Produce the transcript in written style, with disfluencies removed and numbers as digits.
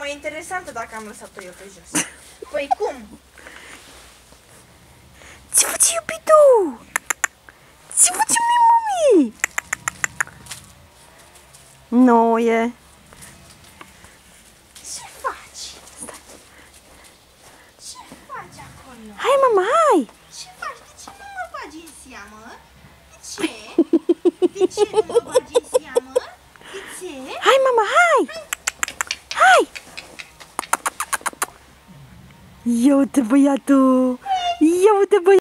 mai interesantă dacă am lăsat-o eu pe jos. Păi cum? Ce faci, iubitul? Ce faci, mami? Nu e. Ce faci? Ce faci acolo? Hai, mama, hai! Ce faci? De ce nu mă bagi în seamă? De ce? De ce nu mă bagi în seamă? De ce? Hai, mama, hai! Hai! Ia uite băiatul! Ia uite băiatul!